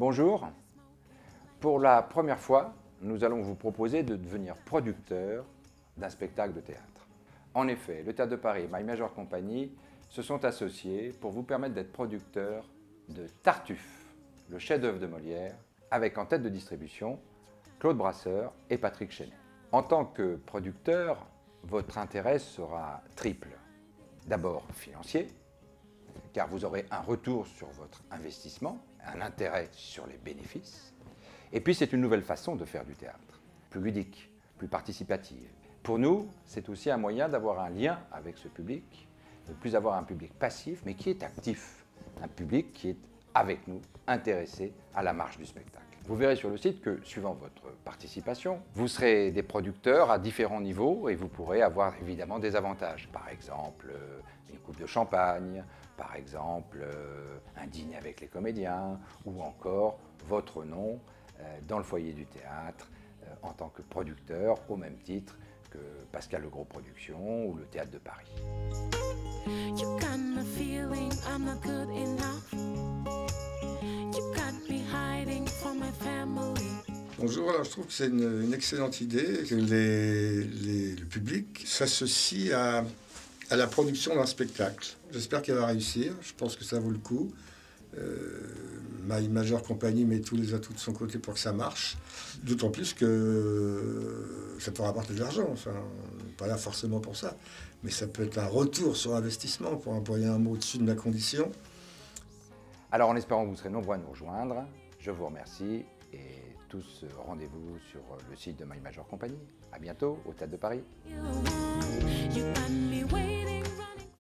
Bonjour, pour la première fois, nous allons vous proposer de devenir producteur d'un spectacle de théâtre. En effet, le Théâtre de Paris et My Major Company se sont associés pour vous permettre d'être producteur de Tartuffe, le chef-d'œuvre de Molière, avec en tête de distribution Claude Brasseur et Patrick Chenet. En tant que producteur, votre intérêt sera triple. D'abord financier, car vous aurez un retour sur votre investissement, un intérêt sur les bénéfices. Et puis c'est une nouvelle façon de faire du théâtre, plus ludique, plus participative. Pour nous, c'est aussi un moyen d'avoir un lien avec ce public, de ne plus avoir un public passif, mais qui est actif, un public qui est avec nous, intéressé à la marche du spectacle. Vous verrez sur le site que, suivant votre participation, vous serez des producteurs à différents niveaux et vous pourrez avoir évidemment des avantages. Par exemple, une coupe de champagne, par exemple, un dîner avec les comédiens, ou encore votre nom dans le foyer du théâtre en tant que producteur, au même titre que Pascal Legros Productions ou le Théâtre de Paris. You got me feeling I'm not good enough. You got me hiding from my family. Bonjour, alors je trouve que c'est une excellente idée que le public s'associe à la production d'un spectacle. J'espère qu'elle va réussir, je pense que ça vaut le coup. My Major Company met tous les atouts de son côté pour que ça marche. D'autant plus que ça peut rapporter de l'argent, enfin, pas là forcément pour ça, mais ça peut être un retour sur investissement, pour employer un mot au-dessus de ma condition. Alors en espérant que vous serez nombreux à nous rejoindre, je vous remercie et tous rendez-vous sur le site de My Major Company. À bientôt au Théâtre de Paris.